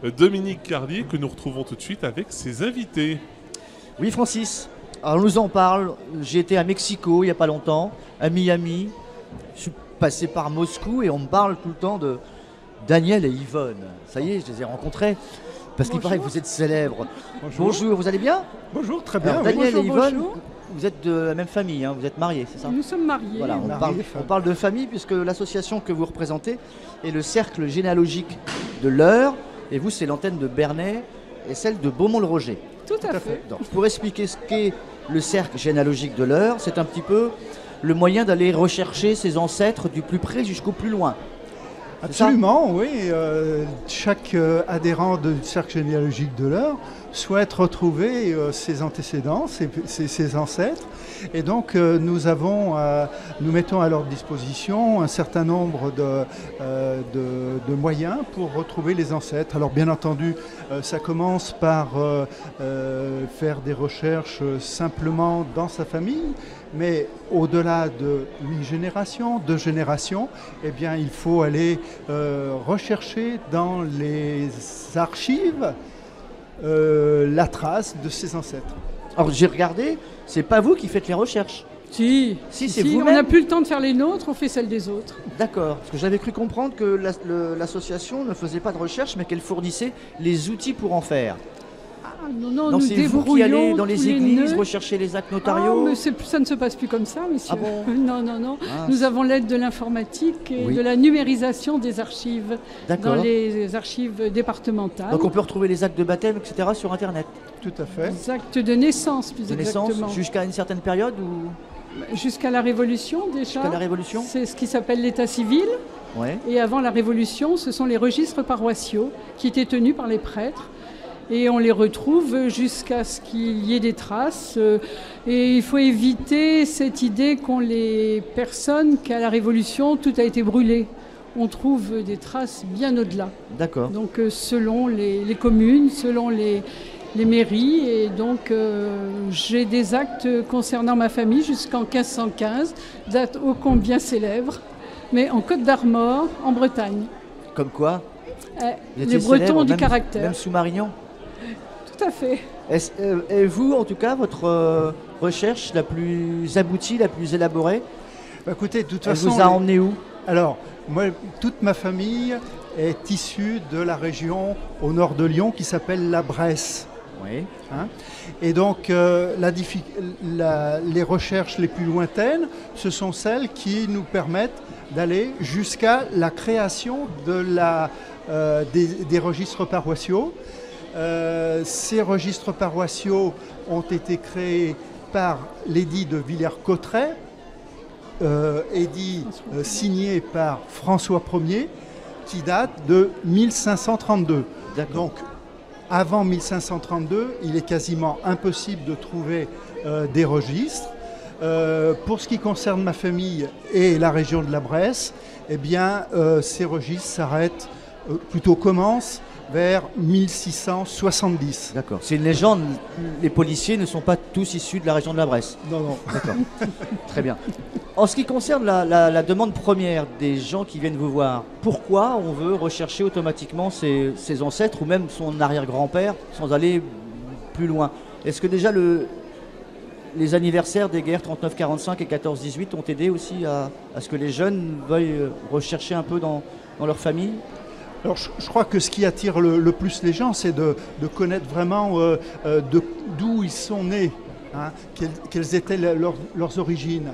Dominique Carlier, que nous retrouvons tout de suite avec ses invités. Oui, Francis. Alors, on nous en parle. J'ai été à Mexico il n'y a pas longtemps, à Miami. Je suis passé par Moscou et on me parle tout le temps de Daniel et Yvonne. Ça y est, je les ai rencontrés. Parce qu'il paraît que vous êtes célèbres. Bonjour, vous allez bien? Bonjour, très bien. Alors, Oui. Daniel et Yvonne, bonjour. vous êtes de la même famille, hein, vous êtes mariés, c'est ça? Nous sommes mariés. Voilà, on parle de famille puisque l'association que vous représentez est le cercle généalogique de l'Eure. Et vous, c'est l'antenne de Bernay et celle de Beaumont-le-Roger. Tout à fait. Donc, pour expliquer ce qu'est le cercle généalogique de l'Eure, c'est un petit peu le moyen d'aller rechercher ses ancêtres du plus près jusqu'au plus loin. Absolument, oui. Chaque adhérent du cercle généalogique de l'Eure souhaite retrouver ses antécédents, ses ancêtres. Et donc, nous mettons à leur disposition un certain nombre de moyens pour retrouver les ancêtres. Alors, bien entendu, ça commence par faire des recherches simplement dans sa famille. Mais au-delà de 8 générations, 2 générations, eh bien, il faut aller rechercher dans les archives la trace de ses ancêtres. Alors j'ai regardé, c'est pas vous qui faites les recherches. Si, c'est on vous-même. n'a plus le temps de faire les nôtres, on fait celles des autres. D'accord, parce que j'avais cru comprendre que l'association ne faisait pas de recherche, mais qu'elle fournissait les outils pour en faire. Ah, non, Donc nous c'est vous qui allez débrouillons dans les tous églises nœuds. rechercher les actes Ah, notariaux. mais ça ne se passe plus comme ça, monsieur. Ah bon? Non. Ah, Nous avons l'aide de l'informatique et Oui. de la numérisation des archives D'accord. dans les archives départementales. Donc on peut retrouver les actes de baptême, etc. sur Internet. Tout à fait. Les actes de naissance, plus De naissance, exactement. jusqu'à une certaine période ou Jusqu'à la Révolution, déjà. jusqu'à la Révolution. C'est ce qui s'appelle l'état civil. Ouais. Et avant la Révolution, ce sont les registres paroissiaux qui étaient tenus par les prêtres. Et on les retrouve jusqu'à ce qu'il y ait des traces. Et il faut éviter cette idée qu'ont les personnes qu'à la Révolution, tout a été brûlé. On trouve des traces bien au-delà. D'accord. Donc selon les communes, selon les mairies. Et donc j'ai des actes concernant ma famille jusqu'en 1515, date ô combien célèbre, mais en Côte d'Armor, en Bretagne. Comme quoi vous Les étiez Bretons célèbre, ont du même- caractère. Même sous Marignan. Tout à fait. Et vous, en tout cas, votre recherche la plus aboutie, la plus élaborée, Bah, écoutez, de toute elle façon, vous a emmené où? alors, moi, toute ma famille est issue de la région au nord de Lyon qui s'appelle la Bresse. Oui. Hein. Et donc, les recherches les plus lointaines, ce sont celles qui nous permettent d'aller jusqu'à la création des registres paroissiaux. Ces registres paroissiaux ont été créés par l'édit de Villers-Cotterêts, édit signé par François Ier, qui date de 1532. D'accord. Donc, avant 1532, il est quasiment impossible de trouver des registres. Pour ce qui concerne ma famille et la région de la Bresse, eh bien, ces registres s'arrêtent, commencent vers 1670. D'accord. C'est une légende. Les policiers ne sont pas tous issus de la région de la Bresse. Non. D'accord. Très bien. En ce qui concerne la demande première des gens qui viennent vous voir, pourquoi on veut rechercher automatiquement ses ancêtres ou même son arrière-grand-père sans aller plus loin? Est-ce que déjà les anniversaires des guerres 39-45 et 14-18 ont aidé aussi à ce que les jeunes veuillent rechercher un peu dans leur famille? Alors, je crois que ce qui attire le plus les gens, c'est de connaître vraiment d'où ils sont nés, hein, quelles étaient leurs origines.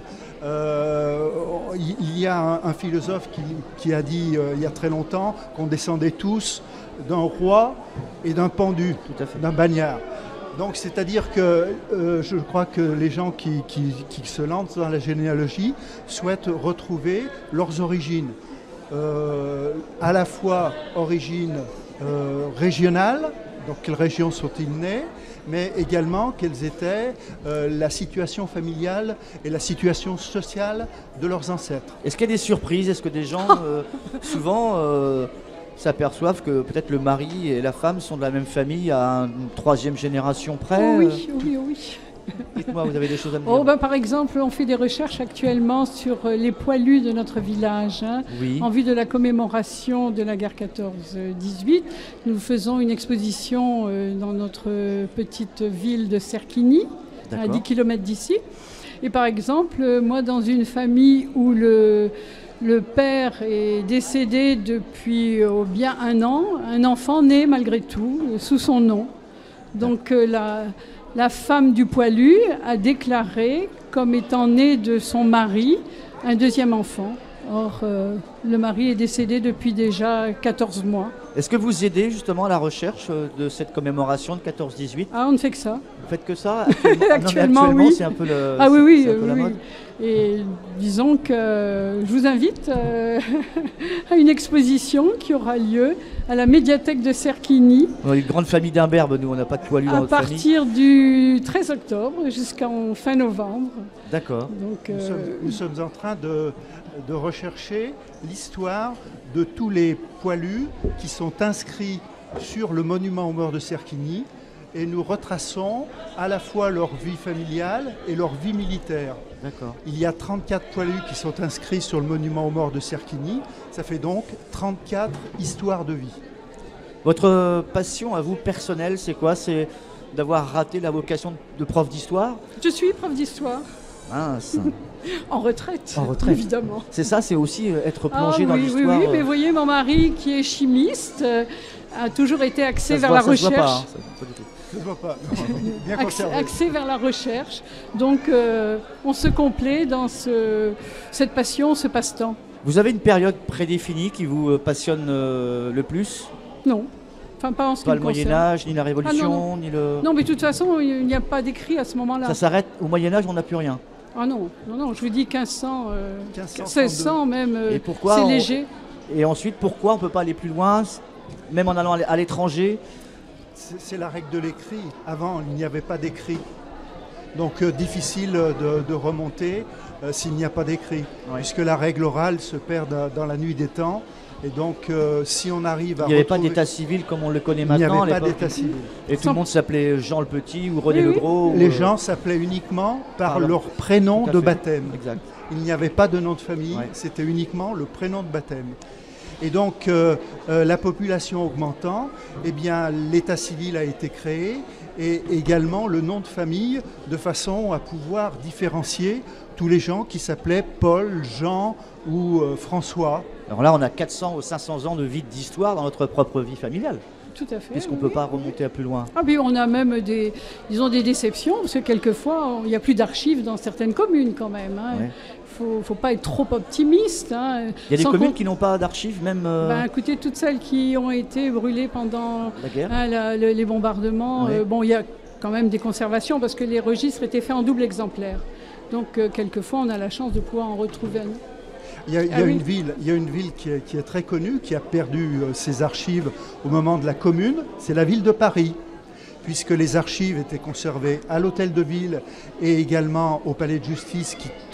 Il y a un philosophe qui a dit il y a très longtemps qu'on descendait tous d'un roi et d'un pendu, d'un bagnard. Donc, c'est-à-dire que je crois que les gens qui se lancent dans la généalogie souhaitent retrouver leurs origines. À la fois origine régionale, donc quelles régions sont-ils nés, mais également quelles étaient la situation familiale et la situation sociale de leurs ancêtres. Est-ce qu'il y a des surprises? Est-ce que des gens souvent s'aperçoivent que peut-être le mari et la femme sont de la même famille à une troisième génération près? Oui. Dites-moi, vous avez des choses à me dire? Oh, ben, par exemple, on fait des recherches actuellement sur les poilus de notre village. Oui. En vue de la commémoration de la guerre 14-18, nous faisons une exposition dans notre petite ville de Serquigny, à 10 km d'ici. Et par exemple, moi, dans une famille où le père est décédé depuis bien un an, un enfant naît malgré tout sous son nom. Donc la femme du poilu a déclaré comme étant née de son mari un deuxième enfant. Or, le mari est décédé depuis déjà 14 mois. Est-ce que vous aidez justement à la recherche de cette commémoration de 14-18? Ah, on ne fait que ça. Vous faites que ça? Actuellement, non, mais oui. C'est un peu le. Ah oui, c'est un peu la oui. mode. Et disons que je vous invite à une exposition qui aura lieu à la médiathèque de Serquigny. On a une grande famille d'imberbes, nous, on n'a pas de poilus dans À notre famille. partir du 13 octobre jusqu'en fin novembre. D'accord. Donc, Nous sommes en train de rechercher l'histoire de tous les poilus qui sont inscrits sur le monument aux morts de Serquigny et nous retraçons à la fois leur vie familiale et leur vie militaire. D'accord. Il y a 34 poilus qui sont inscrits sur le monument aux morts de Serquigny. Ça fait donc 34 histoires de vie. Votre passion à vous personnelle, c'est quoi? C'est d'avoir raté la vocation de prof d'histoire? je suis prof d'histoire, Mince. en retraite, En retraite. évidemment. C'est ça, c'est aussi être plongé dans oui, l'histoire. Oui, mais vous voyez, mon mari, qui est chimiste, a toujours été axé vers la ça se voit pas, recherche. hein, ça, pas du tout. Je ne vois pas. Non, bien conservé. Axé vers la recherche. Donc, on se complaît dans cette passion, ce passe-temps. Vous avez une période prédéfinie qui vous passionne le plus? Non. Enfin, pas en ce qui Pas me le concerne. Moyen-Âge, ni la Révolution, non. ni le. Non, mais de toute façon, il n'y a pas d'écrit à ce moment-là. Ça s'arrête au Moyen-Âge, on n'a plus rien. Ah non, je vous dis 1500, 1532. 1600 même, Et pourquoi c'est on- léger. Et ensuite, pourquoi on ne peut pas aller plus loin, même en allant à l'étranger? C'est la règle de l'écrit. Avant, il n'y avait pas d'écrit. Donc difficile de remonter s'il n'y a pas d'écrit. Ouais. Puisque la règle orale se perd dans la nuit des temps. Et donc si on arrive à Il n'y avait pas retrouver- d'état civil comme on le connaît Il n'y maintenant. avait à pas l'époque. d'état civil. Et tout le monde s'appelait Jean le Petit ou René Oui, le oui. Gros. Les gens s'appelaient uniquement par par leur- leur prénom Tout à de fait. baptême. Exact. Il n'y avait pas de nom de famille, Ouais. c'était uniquement le prénom de baptême. Et donc, la population augmentant, eh bien, l'état civil a été créé et également le nom de famille de façon à pouvoir différencier tous les gens qui s'appelaient Paul, Jean ou François. Alors là, on a 400 ou 500 ans de vie d'histoire dans notre propre vie familiale, Tout à fait. puisqu'on ne oui. peut pas remonter à plus loin. Ah puis on a même des déceptions, parce que quelquefois, il n'y a plus d'archives dans certaines communes quand même. Il Ouais. ne faut pas être trop optimiste. Il y a des Sans communes qu'on- qui n'ont pas d'archives, même Écoutez, toutes celles qui ont été brûlées pendant la guerre. les bombardements, Ouais. il y a quand même des conservations, parce que les registres étaient faits en double exemplaire. Donc quelquefois, on a la chance de pouvoir en retrouver un. Il y a Ah oui. il y a une ville qui est très connue, qui a perdu ses archives au moment de la Commune, c'est la ville de Paris, puisque les archives étaient conservées à l'hôtel de ville et également au palais de justice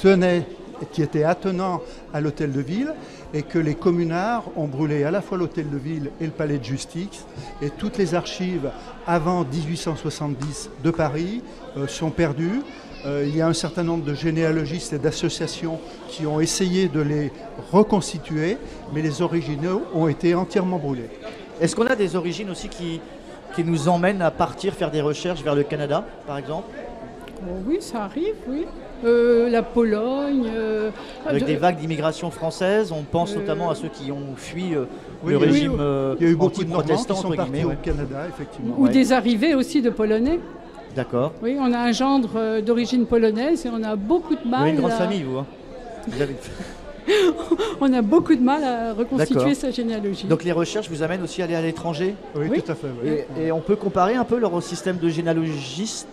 qui était attenant à l'hôtel de ville, et que les communards ont brûlé à la fois l'hôtel de ville et le palais de justice, et toutes les archives avant 1870 de Paris sont perdues. Il y a un certain nombre de généalogistes et d'associations qui ont essayé de les reconstituer, mais les originaux ont été entièrement brûlés. Est-ce qu'on a des origines aussi qui nous emmènent à partir faire des recherches vers le Canada, par exemple, Oh, oui, ça arrive, oui. La Pologne. avec de- des vagues d'immigration française? On pense Euh, notamment à ceux qui ont fui Oui, le oui, régime Il y a eu beaucoup de Normands anti-protestant, qui sont entre partis guillemets. au Ouais. Canada, effectivement. Ou Ouais. des arrivées aussi de Polonais. D'accord. Oui, on a un gendre d'origine polonaise et on a beaucoup de Vous mal. avez une grande à- famille, vous, hein. Vous avez- On a beaucoup de mal à reconstituer D'accord. sa généalogie. Donc les recherches vous amènent aussi à aller à l'étranger? Oui, Oui. tout à fait. Oui. Et on peut comparer un peu leur système de généalogistes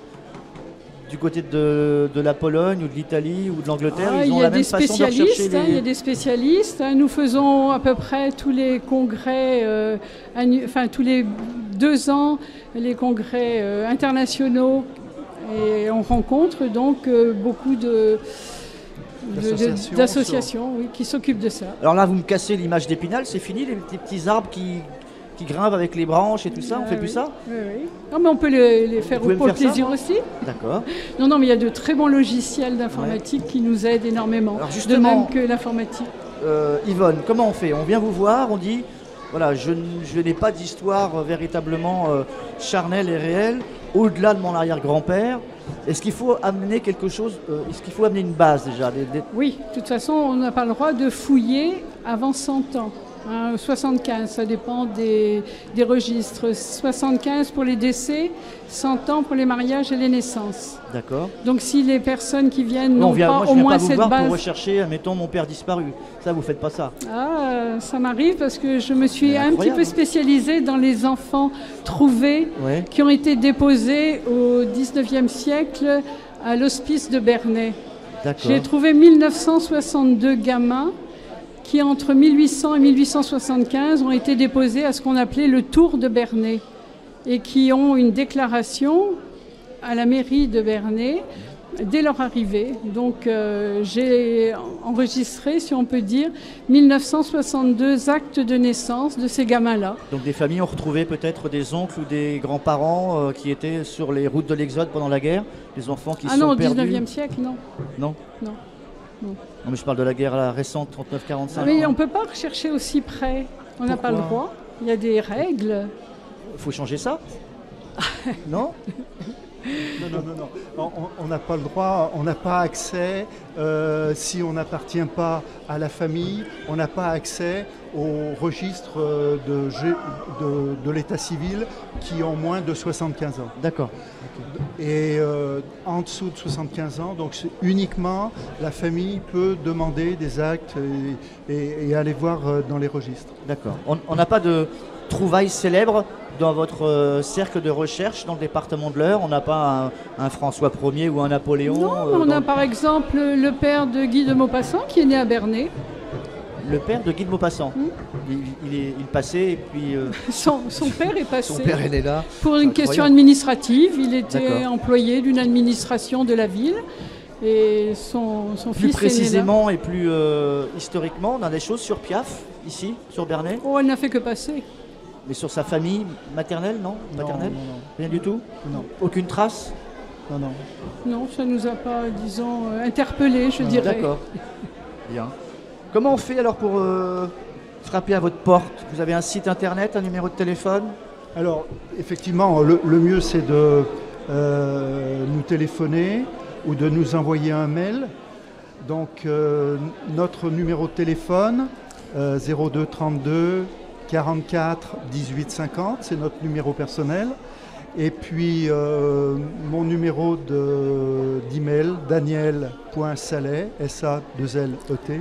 du côté de la Pologne ou de l'Italie ou de l'Angleterre? Ah, Ils il ont y a la des même façon de rechercher spécialistes, il y a des spécialistes. Nous faisons à peu près tous les congrès, tous les 2 ans, les congrès internationaux. Et on rencontre donc beaucoup D'associations, d'associations oui, qui s'occupent de ça. Alors là, vous me cassez l'image d'Épinal, c'est fini, les petits arbres qui qui grimpent avec les branches et tout ça, on fait plus ça? Oui, oui. Non, mais on peut les faire Vous pouvez pour me le faire ça, plaisir moi aussi. D'accord. Non, mais il y a de très bons logiciels d'informatique qui nous aident énormément. Alors De justement- même que l'informatique. Yvonne, comment on fait? On vient vous voir, on dit, voilà, je n'ai pas d'histoire véritablement charnelle et réelle, au-delà de mon arrière-grand-père. Est-ce qu'il faut amener quelque chose, est-ce qu'il faut amener une base déjà Oui, de toute façon, on n'a pas le droit de fouiller avant 100 ans. 75, ça dépend des registres. 75 pour les décès, 100 ans pour les mariages et les naissances. D'accord. Donc si les personnes qui viennent n'ont Moi, je pas au viens moins pas vous cette voir base... pour rechercher, mettons, mon père disparu. Ça, vous faites pas ça. Ah, ça m'arrive parce que je me suis C'est un petit incroyable. peu spécialisée dans les enfants trouvés Ouais. qui ont été déposés au 19e siècle à l'hospice de Bernay. D'accord. J'ai trouvé 1962 gamins qui, entre 1800 et 1875, ont été déposés à ce qu'on appelait le Tour de Bernay et qui ont une déclaration à la mairie de Bernay dès leur arrivée. Donc j'ai enregistré, si on peut dire, 1962 actes de naissance de ces gamins-là. Donc des familles ont retrouvé peut-être des oncles ou des grands-parents qui étaient sur les routes de l'Exode pendant la guerre, des enfants qui Ah se non, sont au perdus. 19e siècle, non. Non. Non. Non, mais je parle de la guerre récente, 39-45. Mais on ne peut pas rechercher aussi près. On n'a pas le Pourquoi droit. Il y a des règles. Il faut changer ça. Non? Non. On n'a pas le droit, on n'a pas accès, si on n'appartient pas à la famille, on n'a pas accès au registre de l'état civil qui ont moins de 75 ans. D'accord. Et en dessous de 75 ans, donc uniquement la famille peut demander des actes et aller voir dans les registres. D'accord. On n'a pas de trouvailles célèbres dans votre cercle de recherche dans le département de l'Eure? On n'a pas un François Ier ou un Napoléon? Non, on a par exemple le père de Guy de Maupassant qui est né à Bernay. Le père de Guy de Maupassant. Il passait et puis Son père est passé. son père elle est là. Pour C'est une question incroyable. administrative, il était D'accord. employé d'une administration de la ville et son Plus fils précisément et plus historiquement, on a des choses sur Piaf, ici, sur Bernay, est né là. Oh, elle n'a fait que passer. mais sur sa famille maternelle, non? Paternelle? Non. Rien du tout? Non. Aucune trace? Non. Non, ça ne nous a pas, disons, interpellés, je dirais. D'accord. Bien. Comment on fait alors pour frapper à votre porte? Vous avez un site internet, un numéro de téléphone? Alors, effectivement, le mieux c'est de nous téléphoner ou de nous envoyer un mail. Donc, notre numéro de téléphone, 02 32 44 18 50, c'est notre numéro personnel. Et puis, mon numéro d'email, daniel.salet, S-A-2-L-E-T,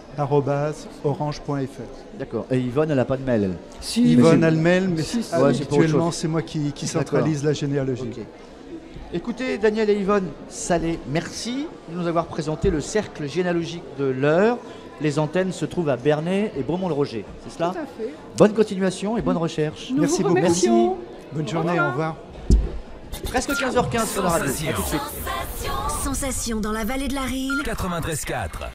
@orange.fr. D'accord. Et Yvonne, elle n'a pas de mail, elle? Si, Yvonne mais- a le mail, mais Si, si. Ouais, c'est pour autre actuellement, chose. c'est moi qui centralise la généalogie. Ok. Écoutez, Daniel et Yvonne Salé, merci de nous avoir présenté le cercle généalogique de l'Eure. Les antennes se trouvent à Bernay et Beaumont-le-Roger. C'est cela? Tout à fait. Bonne continuation et bonne recherche. Nous Merci vous beaucoup. remercions. Bonne journée, au revoir. Presque 15h15 sur la radio. À tout de suite. Sensation dans la vallée de la Rille. 93.4.